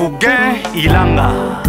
Fouguin Ilanga.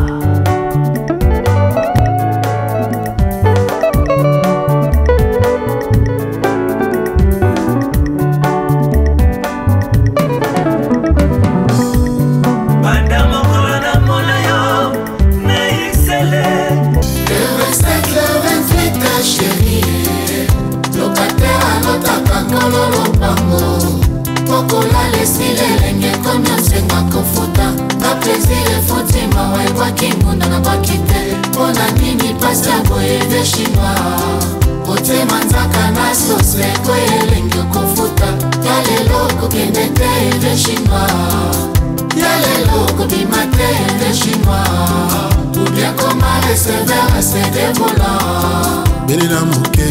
Benina Mouké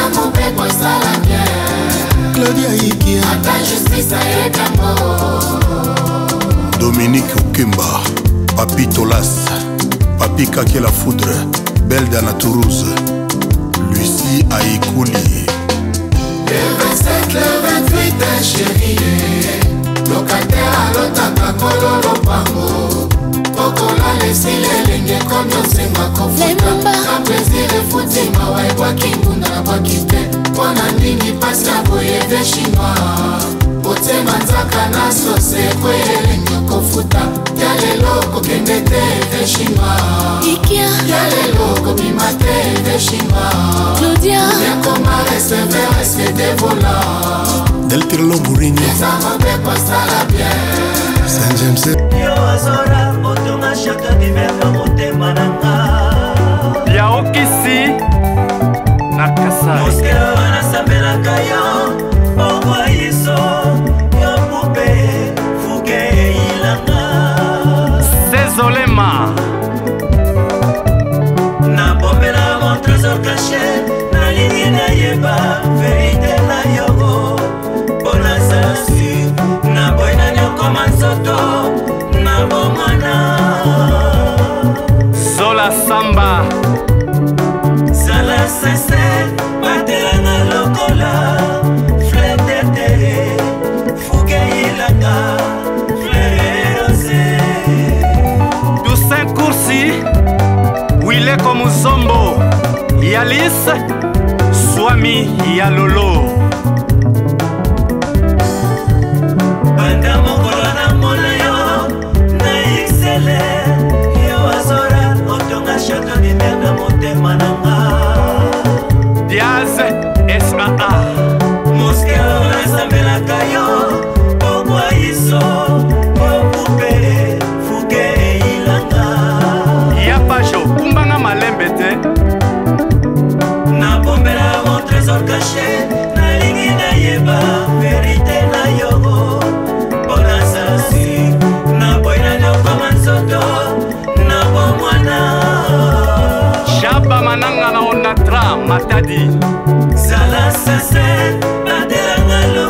Claudia Ikia Dominique Okemba Papi Tolas Papi Kake la Foudre Belda na Toulouse Lucie Aïkouli. Le 27, le 28 chérie locataire à l'otaka kololo pango Pokola lesi lelenge kondo senga kofuta Ka plaisir e futima wa ebwa kimbunda na bwa kite Pona nini pasi ya boye de chinois Pote manzaka na sose kwe elenge kofuta Yale loko kende te de chinois Yale loko bimate de chinois Claudia Yakoma recever reste de volant Del Tirlo Mourinho Saint James Yo azora otonga shaka diverga motema nanga Yaokisi Nakasai Moskeo anasambelaka yo Pongwa iso Yo pupe Fouguin Ilanga Cézolema Na bombela mon trésor caché Na lingi na yeba Vérité na yogo Bona salasi Na boina nyoko mansoto Na bomana Zola Samba Sala sese Batelanga lokola Fleur d'été Fouguin Ilanga Fleur rosée Toussaint Koursi Wile Komuzombo Yalis Swami Yalolo Banda mokolo na mona yo Na excelle Yo azora Otonga château de mer na motema nanga Diaz S.A.A. Moskeo nasambelaka yo Pokwa iso Popupe Fouguin Ilanga Yapajo Kumbanga Malembe te Na bombela mon trésor caché Na lingi na yeba Vérité na yogo Bona salasi Na boina nyoko mansoto Na bomwana Shaba Mananga na Onatra Matadi Zala sese Batelanga lo